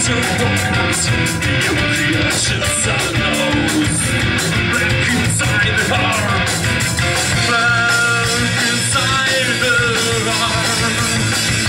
So focused, your creations are lost. Back inside the heart, back inside the heart.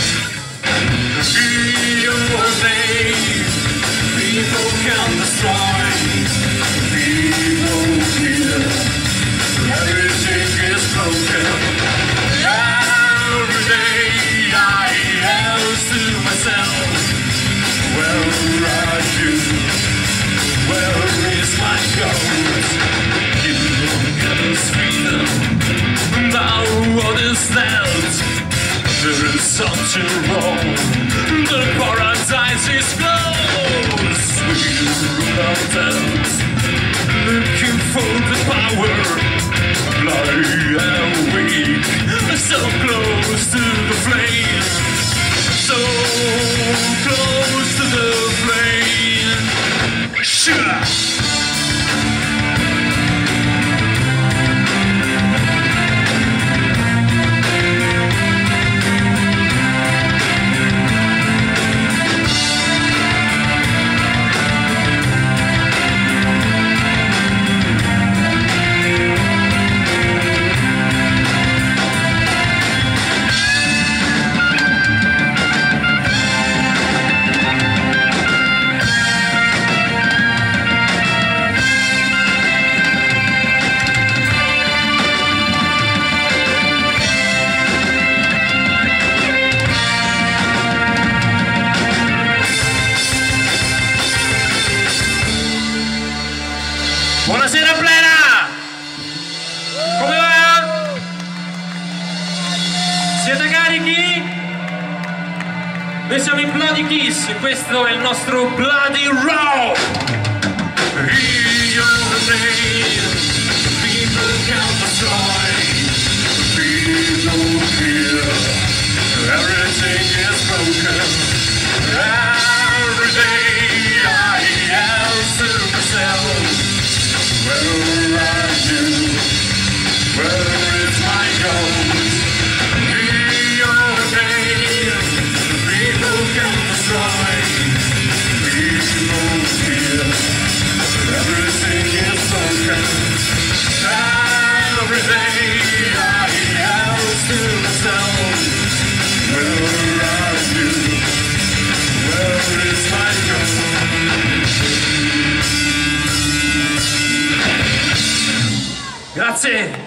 Your name, people can destroy. People here, everything is broken. Every day I ask to myself, where are you? Where is my ghost? You give us freedom, now what is that? There is something wrong, the paradise is closed. We rule ourselves, looking for the power, blind and weak, so close to the flame, so close to the flame. Sure. Buonasera Plena! Come va? Siete carichi? Noi siamo i Bloody Kiss, questo è il nostro Bloody Raw! Your name, people can destroy. People here, everything is broken. Every day I ask to myself, where are you? Where is my ghost? Your name, people can destroy. People here, everything is broken. Every day I ask to myself, where are you? Where is my ghost? Grazie!